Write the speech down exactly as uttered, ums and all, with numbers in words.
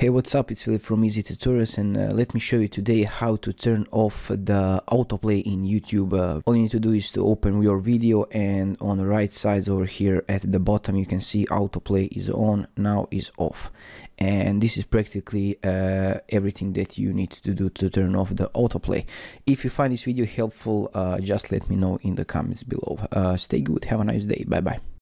Hey, what's up? It's Philip from Easy Tutorials, and uh, let me show you today how to turn off the autoplay in YouTube. Uh, all you need to do is to open your video, and on the right side over here at the bottom you can see autoplay is on, now is off. And this is practically uh, everything that you need to do to turn off the autoplay. If you find this video helpful, uh, just let me know in the comments below. Uh, stay good, have a nice day, bye bye.